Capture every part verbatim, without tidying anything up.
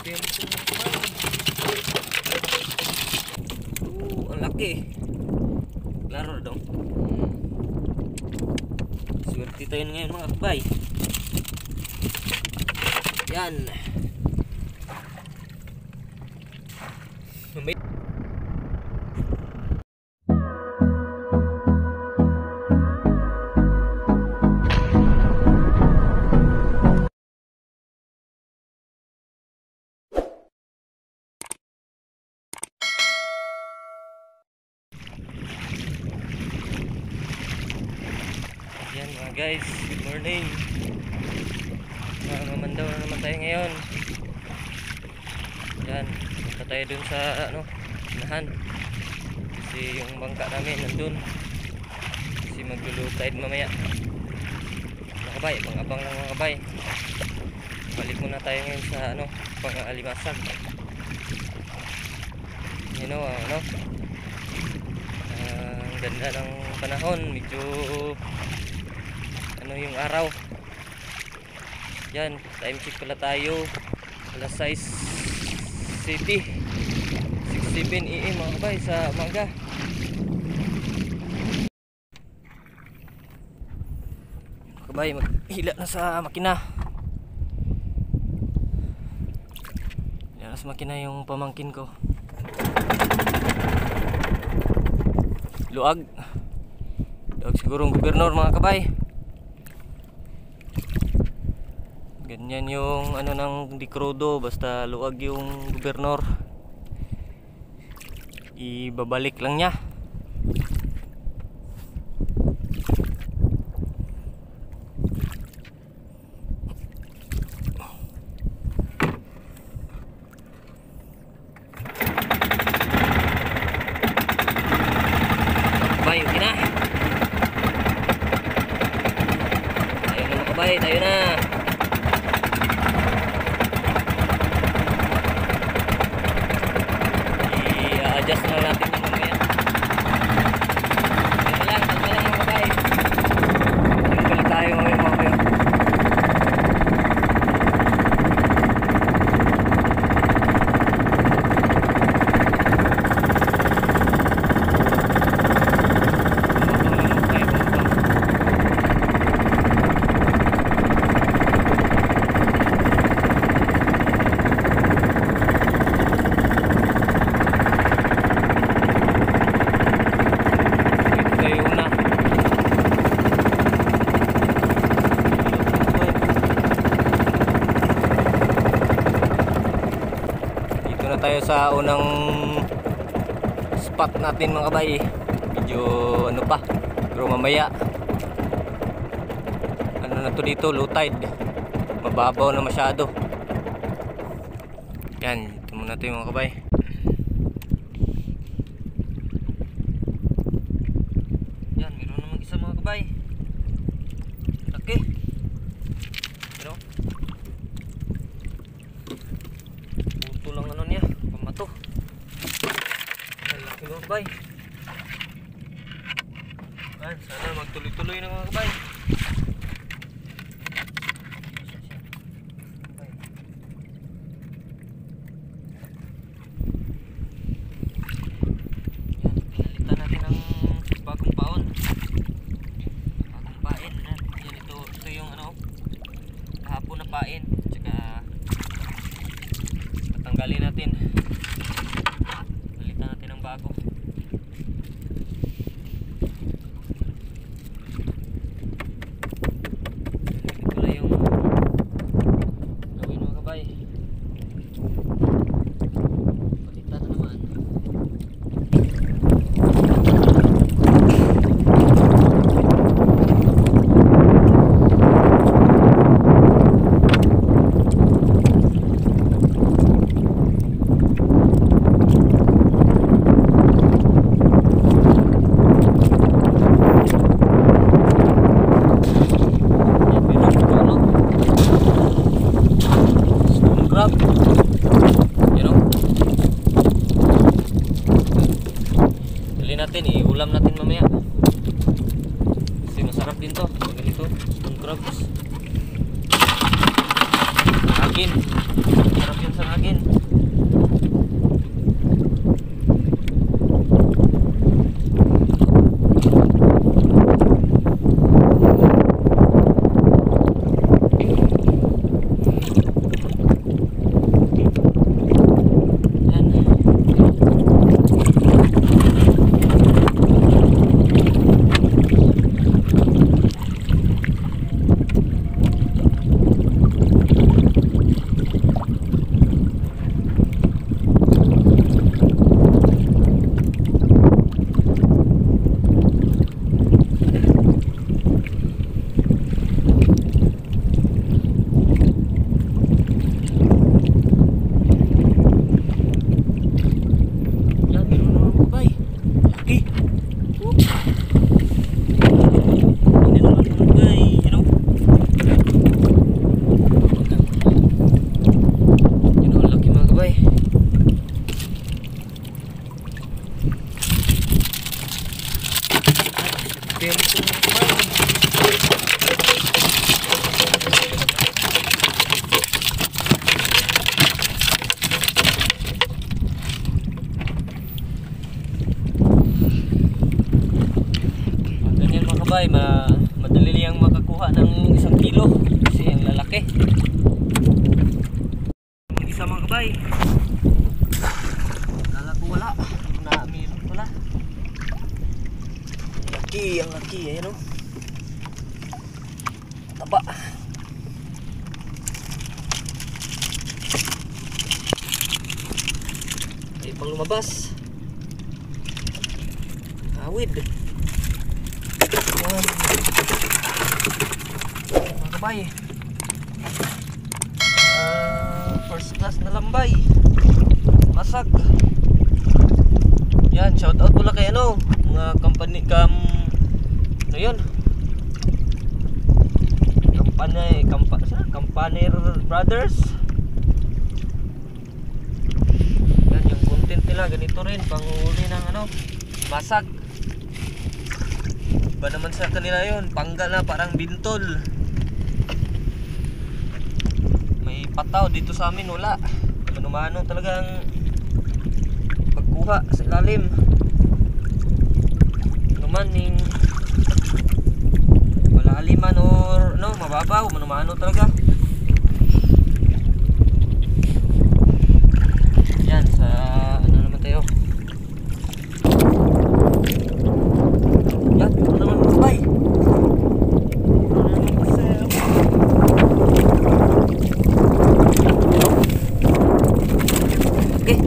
Grabe ang ito mga kabay. Oo, ang laki. Klaro dong. Swerte tayo ngayon mga kabay. Yan. May yan mga guys, good morning. Mamandaw na naman tayo ngayon. Yan, punta tayo dun sa ano, nahan. Kasi yung bangka namin nandun. Kasi magluluto tayo mamaya. Mga kabay, pang-abang lang mga kabay. Balik muna tayo ngayon sa ano, pang-alimasag. You know, uh, ano? Uh, ang ganda ng panahon, medyo ano yung araw. Yan, time check pala tayo. Alas sais city six seven A M mga kabay sa umaga. Kabay, maghila na sa makina. Hila na sa makina yung pamangkin ko. Luag. Luag sigurong gobernador mga kabay. Ganyan yung ano ng dikrudo, basta luag yung gobernador. Ibabalik lang niya. Kabay, okay na. Tayo na mga kabay, tayo na. I-adjust na natin yung mamaya. Kalma lang, kalma lang mga kabay. Kalma tayo mamaya mga kabay. Tayo sa unang spot natin mga kabay. Medyo ano pa, pero mamaya ano na to dito, low tide, mababaw na masyado. Yan, ito muna tayo mga kabay. Yan, meron namang isa mga kabay. Okay, pero puto lang ano niya, pamato. Ang laki mga kabay. Yan, sana magtuloy-tuloy na mga kabay. Pain, tsaka tatanggalin natin, palitan natin ng bago. Ito lang yung gawin mga kabay, palitan na naman. Natin i-ulam natin mamaya kasi masarap din to ganito, stone crabs, hagin, masarap yun sa hagin. kabay, ma madali liyang makakuha ng isang kilo kasi ang lalaki. Yung isa mga kabay, kala ko wala, na meron pala. Ang laki, ang laki, ayan o. Taba. Ay pang lumabas. Awid. Ayan. Mga kabay, uh, first class na lambay, masag. Yan, shout out pula kay ano, mga company cam ano yun, Kampane, kampa, Kampaner Brothers. Yan yung content nila, ganito rin, panghuli ng ano, masag. Iba naman sa kanila yun, panggal na parang bintol. May pataw dito sa amin, wala. Manumano talagang pagkuha sa ilalim. Naman yung malaliman or no, mababaw, manumano talaga. Yan, sa ano naman tayo. Yan, ito naman mga kabay. Okay.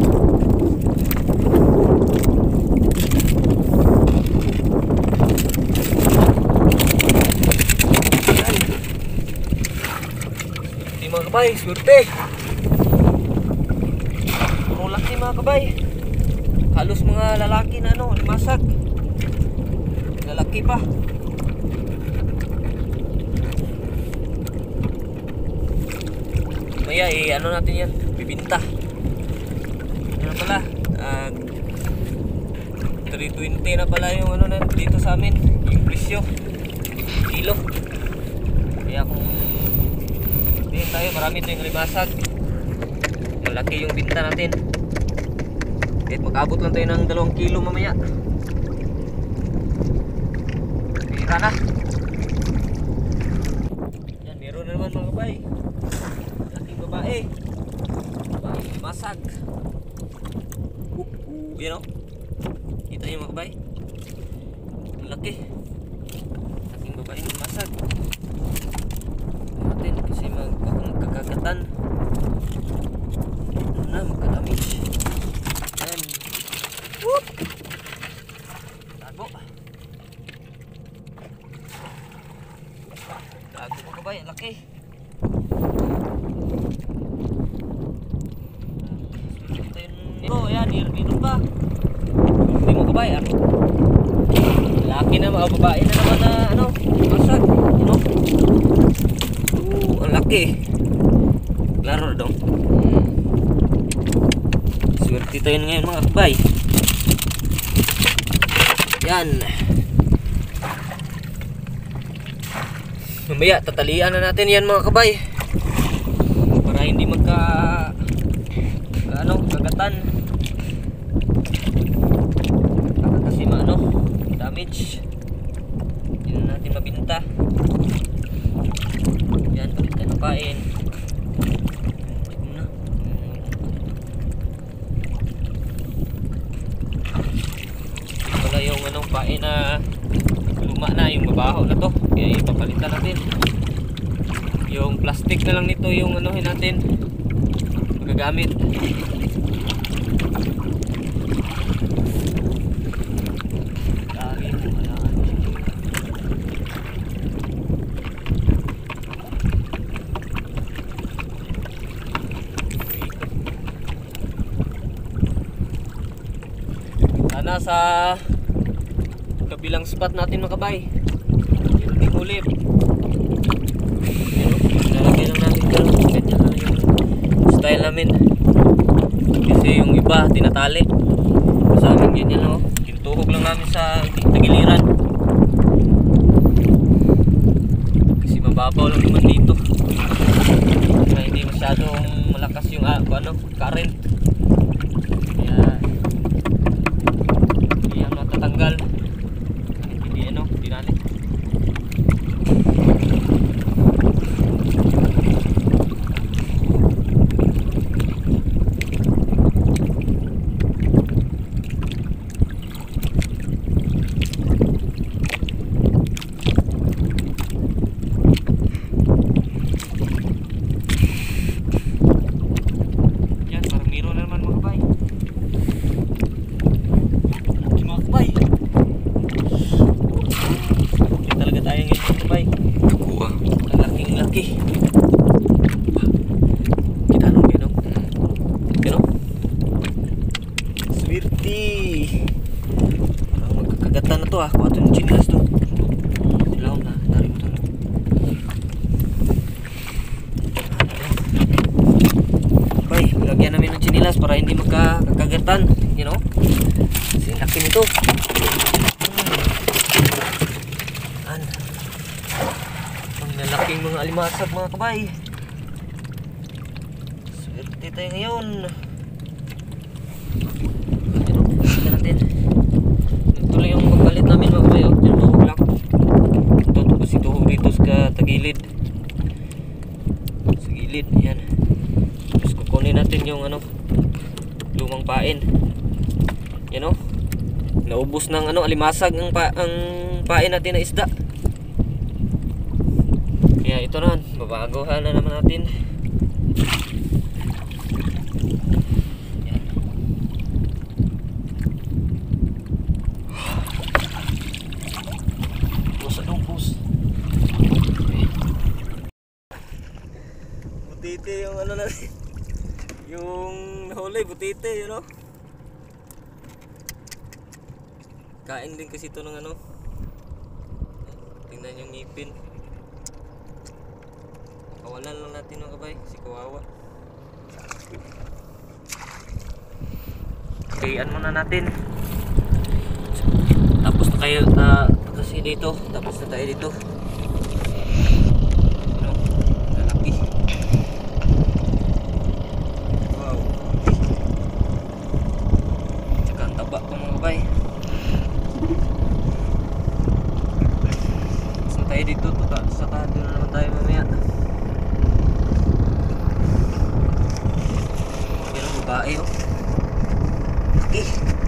Swerte mga kabay, swerte. Puro laki mga kabay. Halos mga lalaki na ano, limasag. Lalaki pa. Maya eh, ano natin yan, bibinta. Ano pala, uh, three twenty na pala yung ano na dito sa amin, yung presyo kilo. Kaya kung tingin tayo, marami ito yung limasag, malaki yung binta natin. Kahit mag-abot lang tayo ng dalawang kilo mamaya, pira na. Yan, meron na naman mga kabay, laking babae, babae limasag. Yan o, kita nyo mga kabay, ang laki, laking babae limasag natin kasi mag magkakagatan na magka-damage. Yan, whoop, tago tago mga kabay, ang laki. Oh, yan, meron pa. Hindi mo kabay, ah. Laki na, mga babae na naman na, ano, masag, ano. Uh, ang laki. Klaro dong. Hmm. Swerte tayo ngayon mga kabay. Yan. Mamaya, tatalian na natin yan mga kabay. Para hindi magka, ano, kagatan. Kasi maano, damage. Hindi na natin mabinta. Yan, balik tayo ng pain. Na. Wala yung anong pain na luma na, yung mabaho na to. Kaya ipapalitan natin. Yung plastic na lang nito yung anuhin natin magagamit. Sana sa kabilang spot natin makabay. Meron ding ulip. Lalagay lang natin dyan. Ganyan lang yung style namin. Kasi yung iba tinatali. Sa amin ganyan lang. Tinutuhog lang namin sa tagiliran. Kasi mababaw lang naman dito. Kaya hindi masyadong malakas yung ah, ano, current. Kaya tanggal hindi ano, dinali. para hindi magkakagatan, you know. Kasi laki nito. Hmm. Ang lalaking mga alimasag mga kabay. Swerte tayo ngayon. Ito natin. Ito lang yung pagpalit namin mga kabay. Pero tuhog lang. Ito kasi tuhog dito sa tagilid. Sa gilid. Ayan. Tapos kukunin natin yung ano, lumang pain. You know? Naubos ng ano, alimasag ang, pa, ang pain natin na isda. Kaya ito naman, babaguhan na naman natin. Yan. Pus, anong pus? Okay. Butite yung ano natin. Yung nahuli, butite, you know? Kain din kasi ito ng ano. Tingnan yung ngipin. Kawalan lang natin mga kabay, si kawawa. Kayan muna natin. Tapos na kayo na kasi dito, tapos na tayo dito. Ano? Lalaki. Wow. Tsaka ang taba pa mga kabay. Tapos na tayo dito, saka doon na naman tayo mamaya. Babae oh. Eh.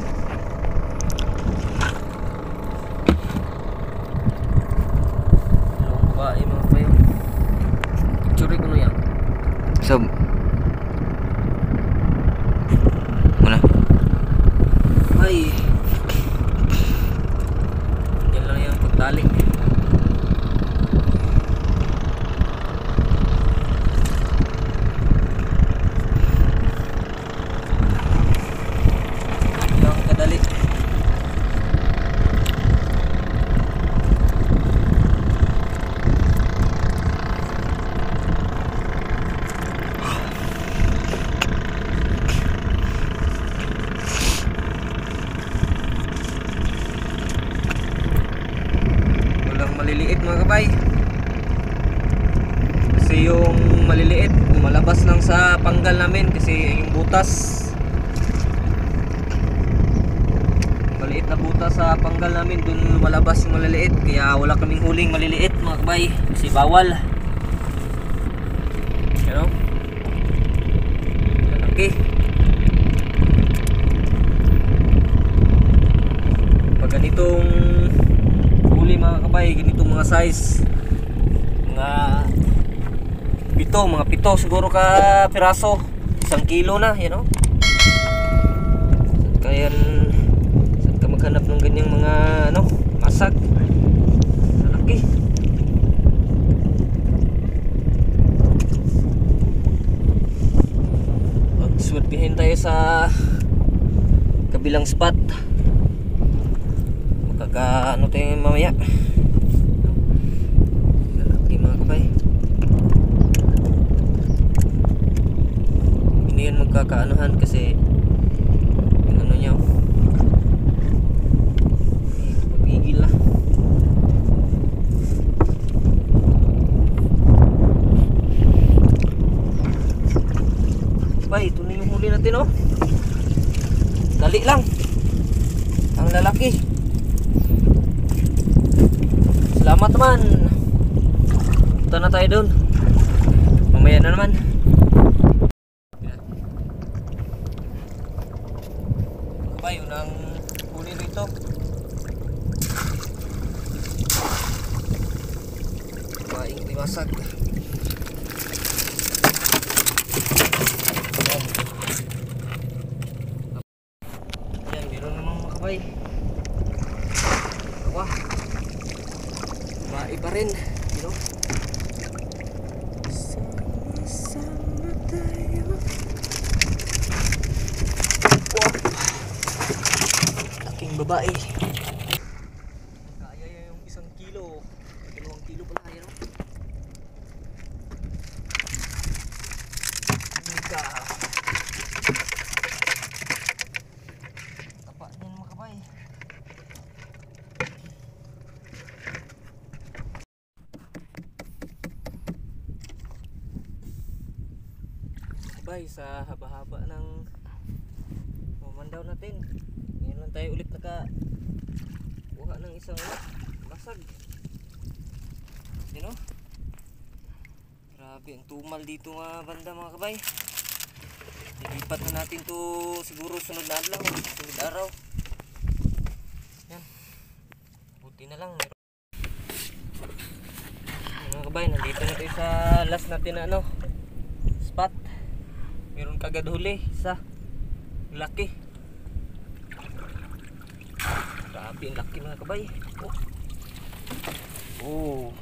Dalawang babae mga kayo. Picture ko na yan. So muna. Ay. Yan lang yung pagtali. Maliliit mga kabay, kasi yung maliliit lumalabas lang sa panggal namin kasi yung butas, maliit na butas sa panggal namin, dun lumalabas yung maliliit, kaya wala kaming huling maliliit mga kabay kasi bawal, you know. Lalaki. Pag ganitong mga kabay, ganitong mga size, mga pito, mga pito siguro ka piraso, isang kilo na, you know. Kaya saan ka maghanap ng ganyang mga ano, masag, malaki. Magswertihin tayo sa kabilang spot. Kaka ano tayo mamaya. Lalaki mga kabay. Hindi yan magkakaanuhan kasi yung ano nyo pagigil na. Bay, ito na yung huli natin oh. Dali lang. Ang lalaki. Salamat naman. Punta na tayo doon. Mamaya na naman. Kabay, unang huli rito. Baing limasag. Yan, meron namang mga kabay. Wah. Bae pa rin, you know. Sama-sama tayo. Wow. Laking babae. Kaya yung isang kilo. Dalawang kilo pala yan. Ika. kabay sa haba-haba ng mamandaw natin. Ngayon lang tayo ulit naka kuha ng isang basag. You know? Grabe, ang tumal dito nga banda mga kabay. Lilipat na natin to siguro sunod na adlaw, sunod araw. Yan. Buti na lang. Mga kabay, nandito na tayo sa last natin na ano, spot. Meron kagad huli sa laki. Grabe ang laki mga kabay. Oh. Oh.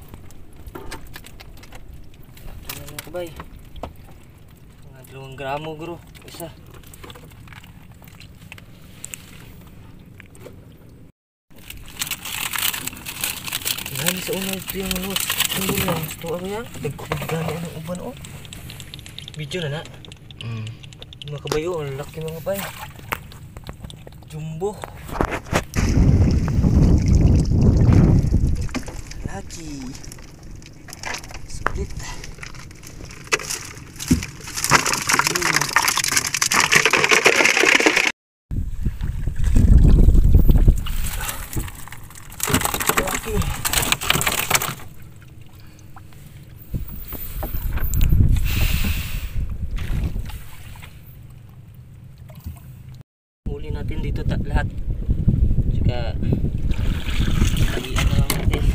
Laki na mga kabay. Mga dalawang gramo bro. Isa. Yan sa unang ito yung ano. Ang lang. Gusto ako yan. Dagkakagani ng uban oh. Video na na. Mm. Mga kabay oh. Ang laki mga kabay. Jumbo. Laki. Sulit. Laki. Huli natin dito lahat. Tsaka iyan na lang natin.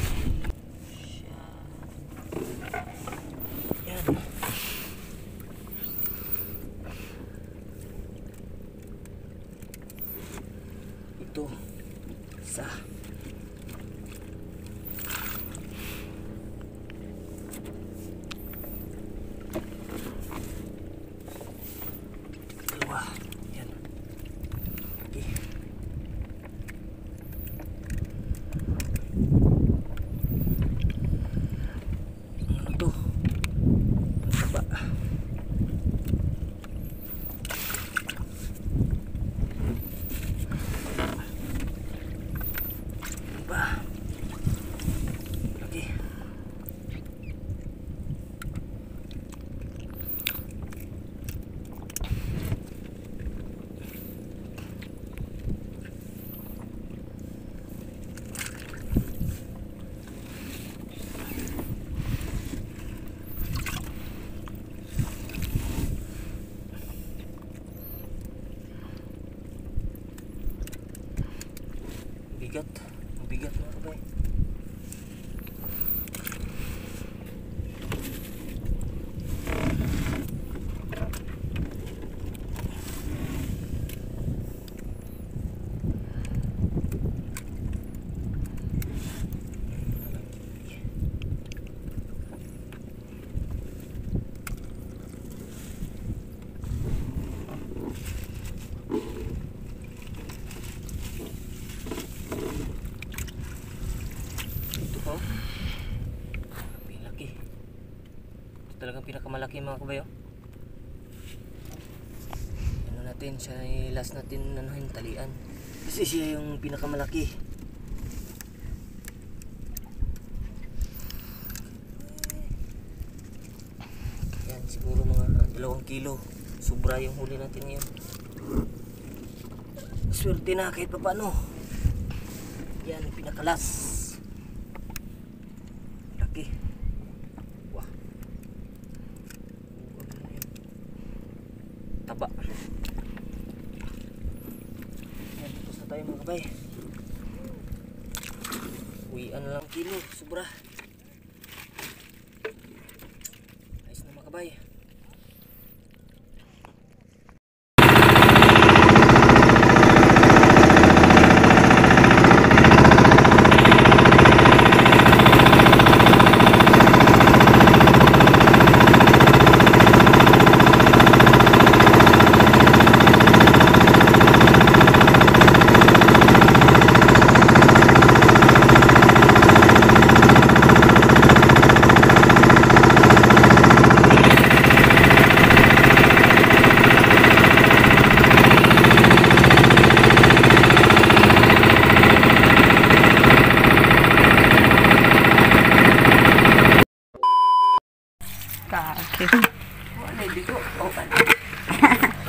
Yan. Ito. Isa. Dalawa. Yan. Okay. Ito. Taba. Taba. Lagi. Bigat, bigat mga kabay. Talagang pinakamalaki mga kabayo. Ano natin siya, last natin anuhin, talian kasi siya yung pinakamalaki. Yan siguro mga dalawang kilo. Sobra yung huli natin ngayon. Swerte na kahit pa paano. Yan pinakalas. Laki. Taba. Yan, tapos na tayo mga kabay. Uwian na lang kilo, sobra. Ayos na mga kabay.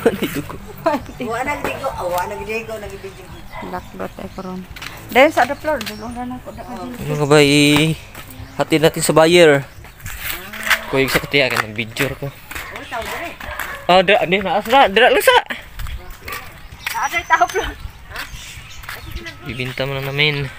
Dito ko. Wa nagdigo, wa nagdigo, nagdigo. Laklot ay karon. Dahil sa adapter, dulong na ko da. Ano ka ba i hati natin sa buyer. Kuy sa katiya kan video ko. Oh, tao dire. Ah, dira ni na asra, dira lang sa. Ada tahu plot. Bibinta mo na namin.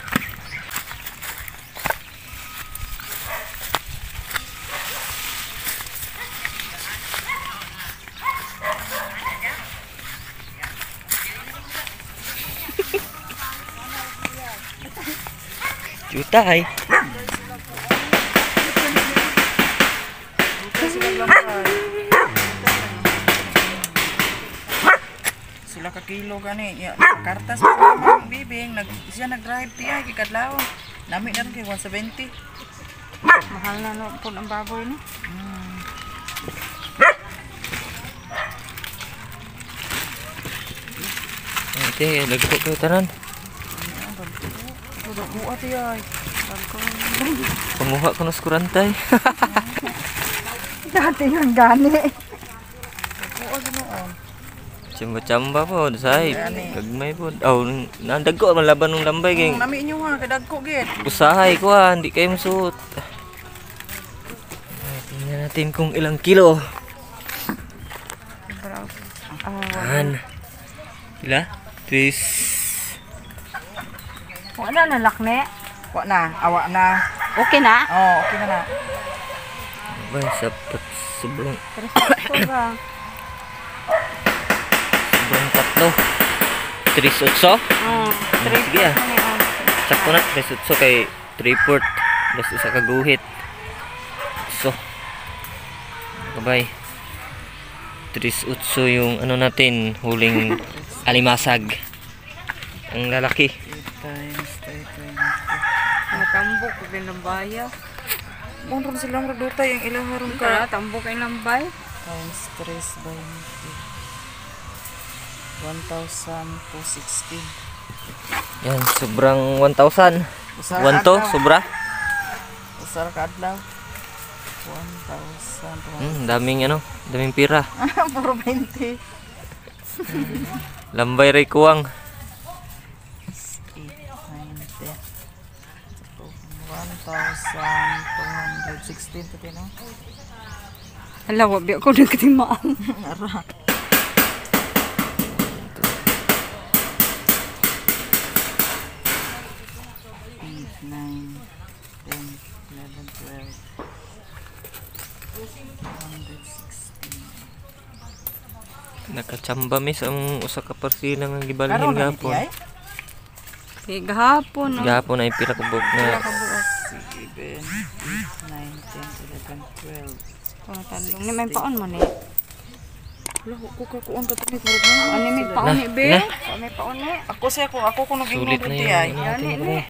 Juta ay. Sila ka kilo gani. Ya, kartas pa mang bibing nag siya nag-drive tiya kikadlaw. Nami na rin kay one seventy. Mahal na no po ang baboy ni. Ate, lagko ko tanan. Sudah buat tiya. Panguha ko na sa kurantay. Dati yang gani. Buat ginoon. Chamba-chamba po, say. Gagmay po. Oh, nandagko man laban ng lambay kay. Nami inyo ha kadagko gid. Usahay ko ah, hindi kayo masuot. Ay, tingnan natin kung ilang kilo. Ah, Yan. Ila? Tris. wala na lakne. Wa na, awa na. Okay na. Oh, okay na na. Ba, sapat. Sobrang, Sobra. sobrang tatlo. Tris utso? Oh, three Sige ah. ni oh. Sakto na. Tris utso kay three port. Basta sa kaguhit. So. Kabay. Tris utso yung ano natin. Huling alimasag. Ang lalaki. Times three times. Natambok ko din lambaya. Monron silang reduta yung ilang haron Kaya ka. tambok ay lambay. Times three by one thousand two hundred sixteen. Yan, sobrang one thousand. Usar one to, sobra. Usar ka adlaw. one thousand two hundred. Hmm, daming ano, daming pira. Puro twenty. Lambay ray kuwang. eight, nine, ten. one thousand two hundred sixteen to no? Hala, wabi ako nagkatimaan. Ara. eight, nine, ten, eleven, twelve. one hundred sixteen. Nakachamba mis ang usa ka parsilang ang Karon gibalhin na gapon. ay? Kay gahapon no. Gapon ay pila ka buok na. seven, eight, nine, ten, eleven, twelve. Kung tandong ni may paon mo ni. Wala ko ka kuon ka tunit mo na. Ano may paon ni be? na. Kung may paon ni. Ako siya ko, ako ko naging Sulit na nurot yun. ay. Ano natin Yani ba? ni.